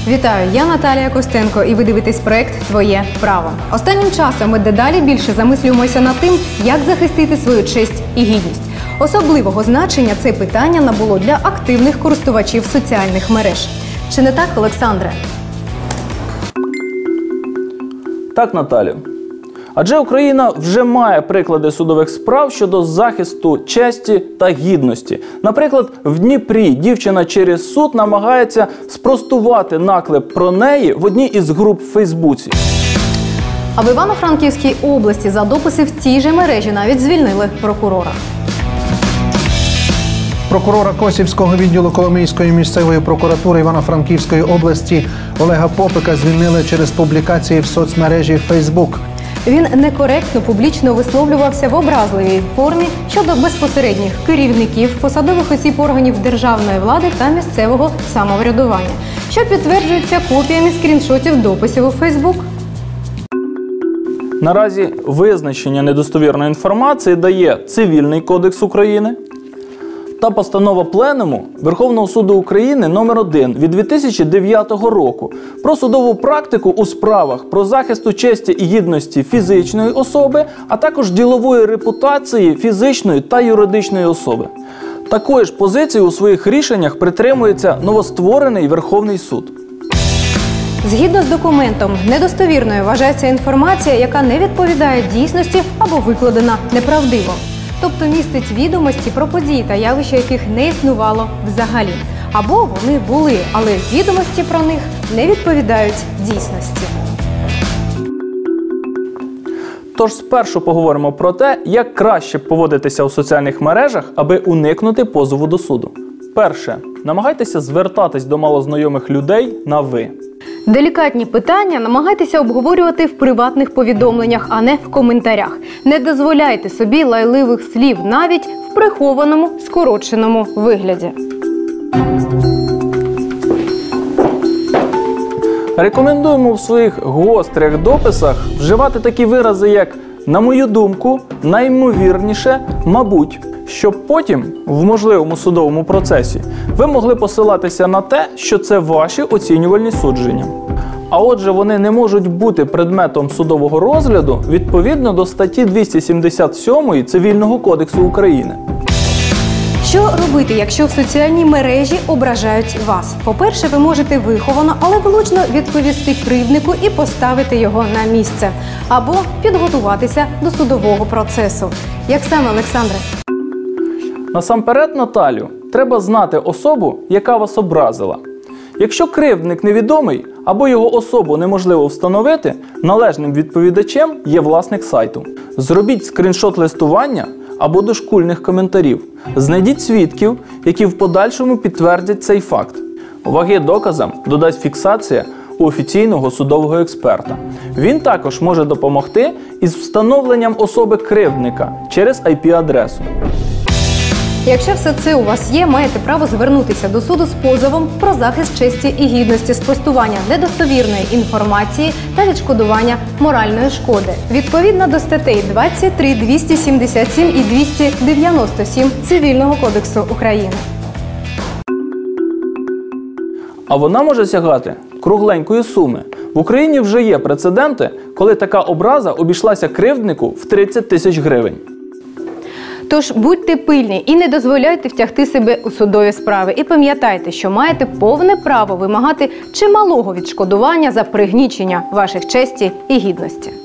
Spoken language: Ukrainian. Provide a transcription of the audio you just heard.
Вітаю, я Наталія Костенко і ви дивитесь проект «Твоє право». Останнім часом ми дедалі більше замислюємося над тим, як захистити свою честь і гідність. Особливого значення це питання набуло для активних користувачів соціальних мереж. Чи не так, Олександре? Так, Наталю. Адже Україна вже має приклади судових справ щодо захисту честі та гідності. Наприклад, в Дніпрі дівчина через суд намагається спростувати наклеп про неї в одній із груп в Фейсбуці. А в Івано-Франківській області за дописи в цій же мережі навіть звільнили прокурора. Прокурора Косівського відділу Коломийської місцевої прокуратури Івано-Франківської області Олега Попика звільнили через публікації в соцмережі Facebook. Він некоректно публічно висловлювався в образливій формі щодо безпосередніх керівників, посадових осіб органів державної влади та місцевого самоврядування, що підтверджується копіями скріншотів дописів у Facebook. Наразі визначення недостовірної інформації дає Цивільний кодекс України та постанова Пленуму Верховного суду України номер 1 від 2009 року про судову практику у справах про захист честі і гідності фізичної особи, а також ділової репутації фізичної та юридичної особи. Такої ж позиції у своїх рішеннях притримується новостворений Верховний суд. Згідно з документом, недостовірною вважається інформація, яка не відповідає дійсності або викладена неправдиво. Тобто містить відомості про події та явища, яких не існувало взагалі. Або вони були, але відомості про них не відповідають дійсності. Тож спершу поговоримо про те, як краще поводитися у соціальних мережах, аби уникнути позову до суду. Перше. Намагайтеся звертатись до малознайомих людей на «ви». Делікатні питання намагайтеся обговорювати в приватних повідомленнях, а не в коментарях. Не дозволяйте собі лайливих слів навіть в прихованому, скороченому вигляді. Рекомендуємо в своїх гострих дописах вживати такі вирази, як «на мою думку», «найімовірніше», «мабуть», щоб потім, в можливому судовому процесі, ви могли посилатися на те, що це ваші оцінювальні судження. А отже, вони не можуть бути предметом судового розгляду відповідно до статті 277 Цивільного кодексу України. Що робити, якщо в соціальній мережі ображають вас? По-перше, ви можете виховано, але влучно відповісти кривднику і поставити його на місце. Або підготуватися до судового процесу. Як саме, Олександре? Насамперед, Наталю, треба знати особу, яка вас образила. Якщо кривдник невідомий або його особу неможливо встановити, належним відповідачем є власник сайту. Зробіть скріншот листування або дошкульних коментарів. Знайдіть свідків, які в подальшому підтвердять цей факт. Ваги доказам додасть фіксація у офіційного судового експерта. Він також може допомогти із встановленням особи кривдника через IP-адресу. Якщо все це у вас є, маєте право звернутися до суду з позовом про захист честі і гідності, спростування недостовірної інформації та відшкодування моральної шкоди. Відповідно до статей 23, 277 і 297 Цивільного кодексу України. А вона може сягати кругленької суми. В Україні вже є прецеденти, коли така образа обійшлася кривднику в 30 тисяч гривень. Тож будьте пильні і не дозволяйте втягти себе у судові справи. І пам'ятайте, що маєте повне право вимагати чималого відшкодування за пригнічення ваших честі і гідності.